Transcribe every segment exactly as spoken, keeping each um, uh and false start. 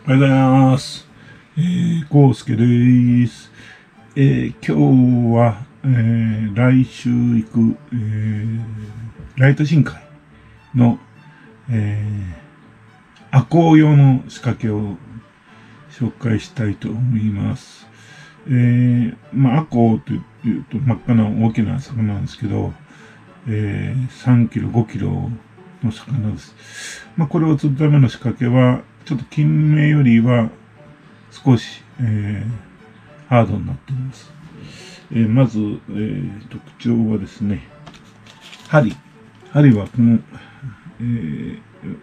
おはようございます。えー、こうすけです。えー、今日は、えー、来週行く、えー、ライト深海の、えー、アコウ用の仕掛けを紹介したいと思います。えー、まあ、アコウというと真っ赤な大きな魚なんですけど、えー、さんキロ、ごキロの魚です。まあ、これを釣るための仕掛けは、ちょっと金目よりは少し、えー、ハードになっています。えー、まず、えー、特徴はですね、針。針はこの、えー、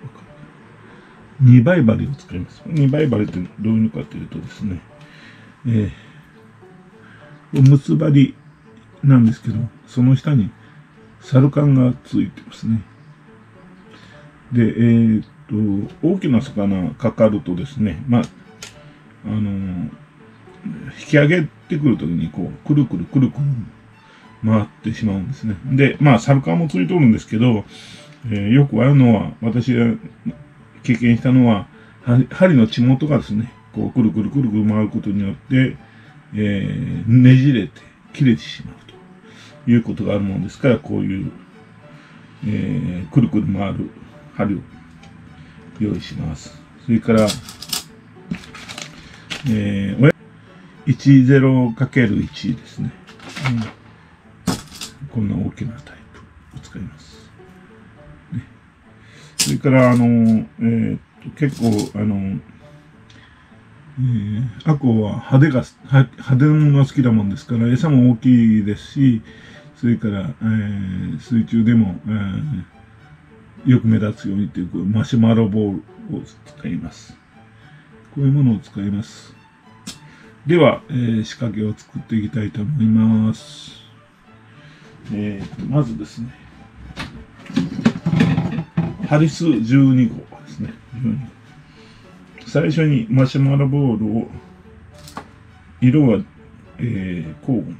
にばい針を使います。にばい針ってどういうのかというとですね、えー、結ばりなんですけど、その下にサルカンがついてますね。で、えー、っと、大きな魚かかるとですね、まあ、あのー、引き上げてくるときに、こう、くるくるくるくる回ってしまうんですね。で、まあ、サルカンもついとるんですけど、えー、よくあるのは、私が経験したのは、針の血元がですね、こう、くるくるくるくる回ることによって、えー、ねじれて切れてしまうということがあるものですから、こういう、えー、くるくる回る針を用意します。それから、えー、いちゼロかけるいち ですね、うん。こんな大きなタイプを使います。ね、それから、あの、えー、と結構、あの、えー、アコは派手が、派手なものが好きだもんですから、餌も大きいですし、それから、えー、水中でも、えー、よく目立つようにというマシュマロボールを使います。こういうものを使います。では、えー、仕掛けを作っていきたいと思います。えー、まずですね、針数じゅうにごですね。じゅうにご。最初にマシュマロボールを、色は、えー、交互に。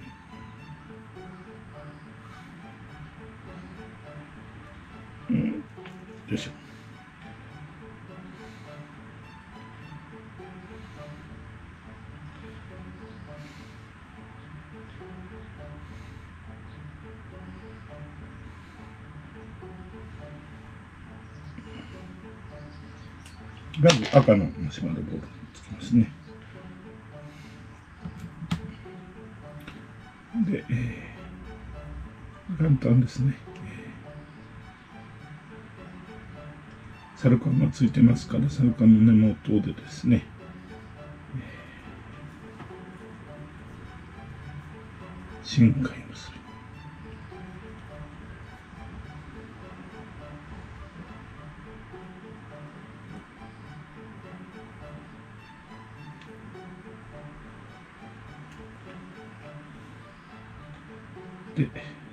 うん、よいしょ。まず赤のマシュマロボールにつきますね。で、えー、簡単ですね。サルカンがついてますから、サルカンの根元でですね、深海結び。で、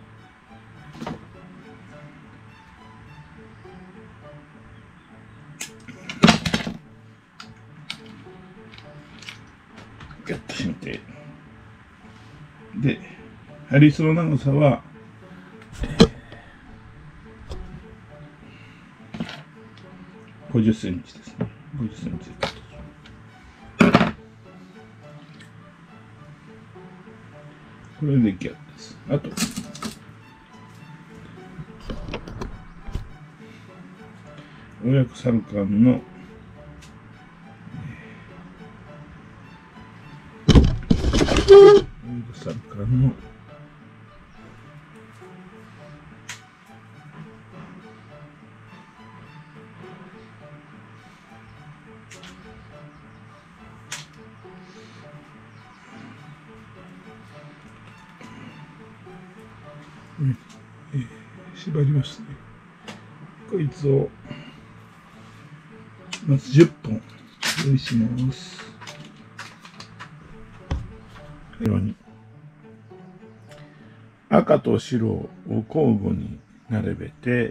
ギュッと締めて、で、針数の長さは、ごじゅっセンチですね。ごじゅっセンチ。これで出来上がりです。あと、親子サルカンのサルカンのえー、縛りますね。こいつをまずじゅっぽん用意します。このように赤と白を交互に並べて、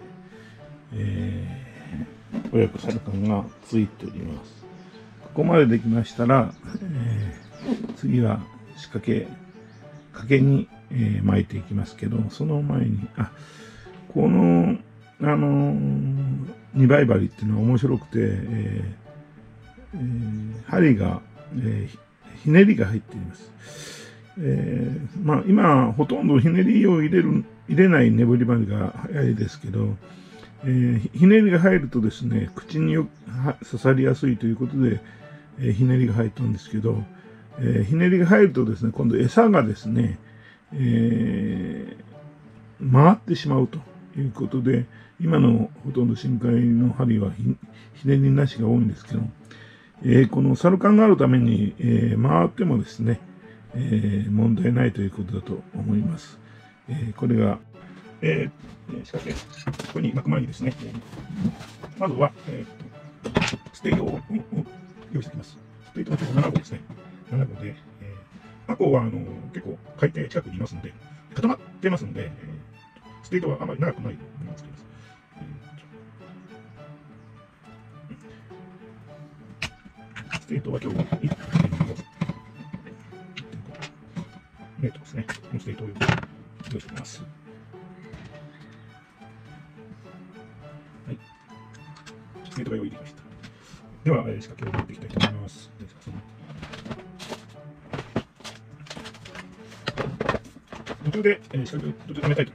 えー、親子サルカンがついております。ここまでできましたら、えー、次は仕掛け掛けに、えー、巻いていきますけど、その前にあこのあのー、にばい針っていうのは面白くて、ええー、針が、えー、ひねりが入っています。えー、まあ今ほとんどひねりを入れる入れない粘り針が早いですけど、えー、ひねりが入るとですね、口によ刺さりやすいということで、えー、ひねりが入ったんですけど、えー、ひねりが入るとですね、今度餌がですね、えー、回ってしまうということで、今のほとんど深海の針は ひ, ひねりなしが多いんですけど、えー、このサルカンがあるために、えー、回ってもですね、えー、問題ないということだと思います。えー、これが、えー、仕掛け、ここに巻く前にですね、まずは、えー、ステイトを用意しておきます。ステイトはなな号ですね。なな号で、えー、マコはあの結構海底近くにいますので、固まってますので、えー、ステイトはあまり長くないものを作ります。ステートは今日はいってんごメートルですね。このステートを用意しておきます。はい。ステートが用意できました。では、えー、仕掛けを持っていきたいと思います。途中で、えー、仕掛けを途中で止めたいと。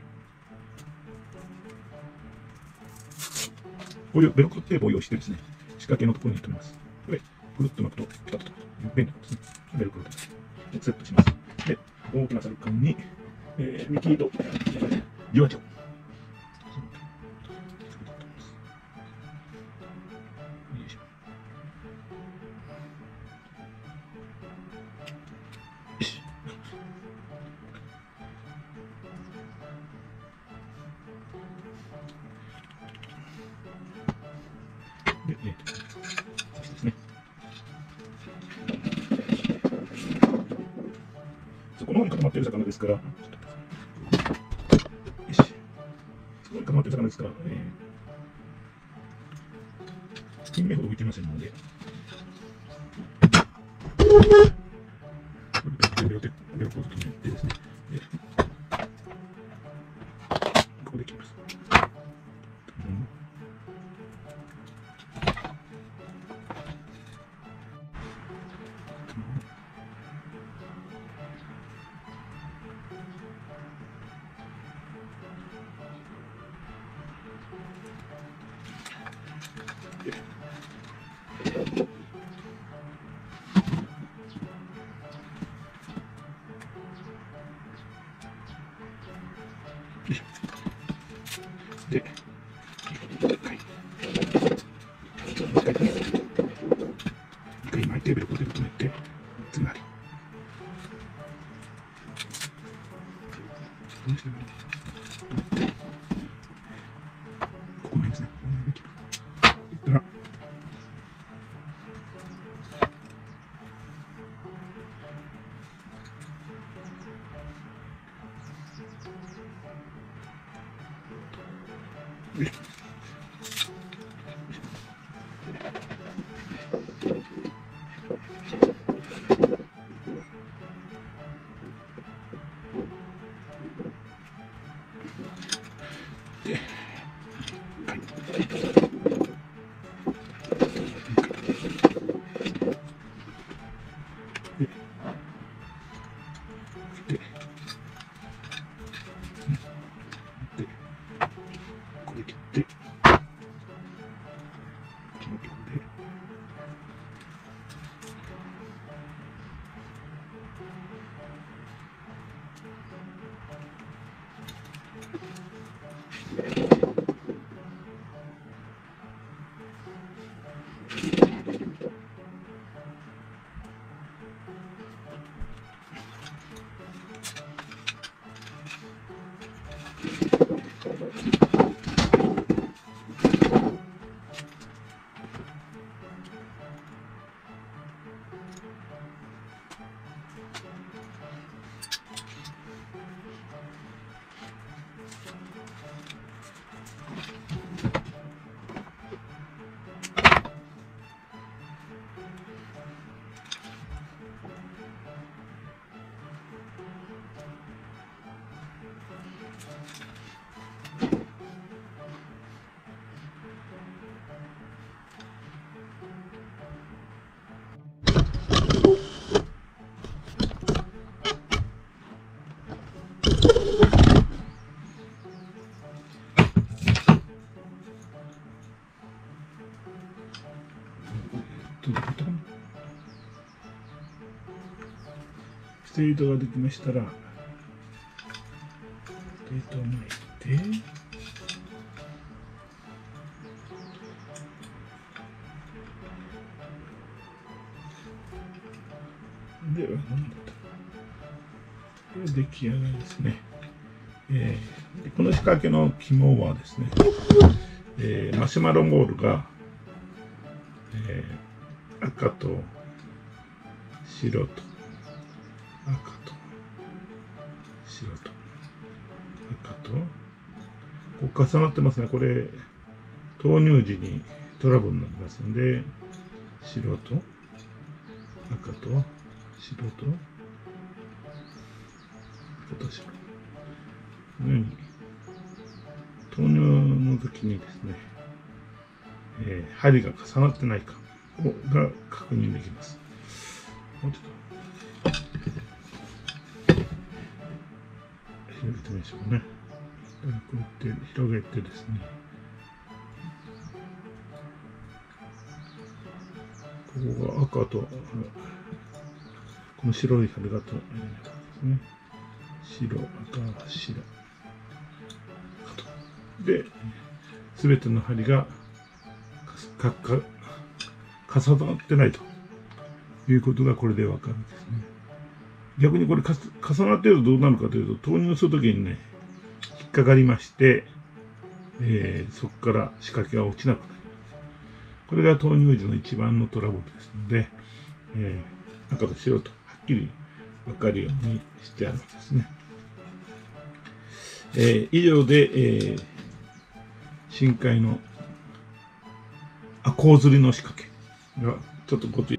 こういうベロクロテープを用意してですね、仕掛けのところに止めます。これ、ぐるっと巻くと、ピタッという便利なんですね。ベルクロテープでセットします。で、大きなサルカンに、えー、ミキとリワチョウ。で、えー、そしてですね、そこの方に固まっている魚ですから、よし、そこに固まっている魚ですから、えー、金目ほど浮いていませんので、ベロテベロコード決めてですね、でここで切ります。うんで、はい。一回巻いて、ベルコで止めて、つまり。ここの辺ですね。いったら、よいしょ。で、はい。で、で、で、これ切って、このところで、 スレートができましたら、スレートを巻いて、では、なんだと。これ出来上がりですね。えー、でこの仕掛けの肝はですね、えー、マシュマロボールが、えー、赤と白と赤と白と赤とこう重なってますね。これ投入時にトラブルになりますので、白と赤と白と赤と白、このように投入の時にですね、えー、針が重なってないかが確認できます。もうちょっと広げてみましょうね。こうやって広げてですね、ここが赤とこの白い針がとですね、白赤白赤とで、すべての針がかか重なってないということがこれでわかるんですね。逆にこれか重なっているとどうなるかというと、投入するときにね、引っかかりまして、えー、そこから仕掛けが落ちなくなります。これが投入時の一番のトラブルですので、えー、赤と白とはっきりわかるようにしてあるんですね。えー、以上で、えー、深海のアコウ釣りの仕掛けがちょっとご注意